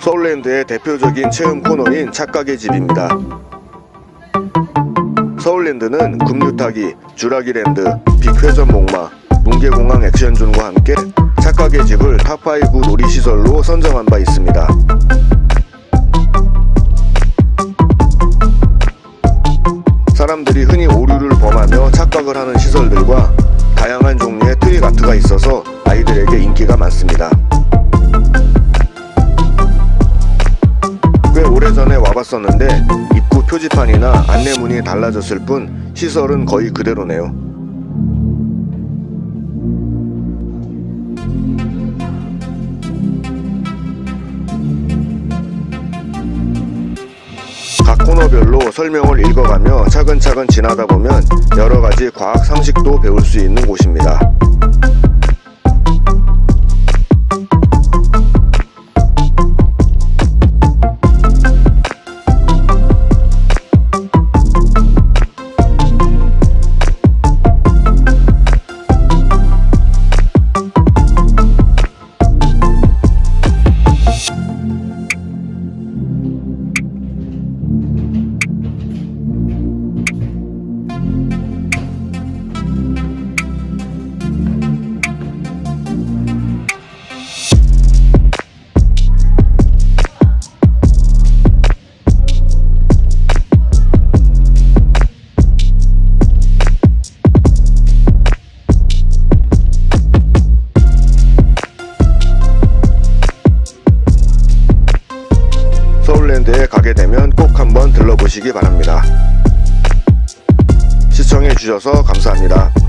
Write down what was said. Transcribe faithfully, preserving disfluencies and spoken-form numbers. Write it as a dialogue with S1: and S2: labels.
S1: 서울랜드의 대표적인 체험 코너인 착각의 집입니다. 서울랜드는 금류타기, 쥬라기랜드, 빅회전 목마, 뭉게공항 액션존과 함께 착각의 집을 탑파이브 놀이시설로 선정한 바 있습니다. 사람들이 흔히 오류를 범하며 착각을 하는 시설들과 다양한 종류의 트릭아트가 있어서 아이들에게 인기가 많습니다. 꽤 오래전에 와봤었는데 입구 표지판이나 안내문이 달라졌을 뿐 시설은 거의 그대로네요. 각 코너별로 설명을 읽어가며 차근차근 지나다 보면 여러가지 과학 상식도 배울 수 있는 곳입니다. 서울랜드에 가게 되면 꼭 한번 들러보시기 바랍니다. 시청해주셔서 감사합니다.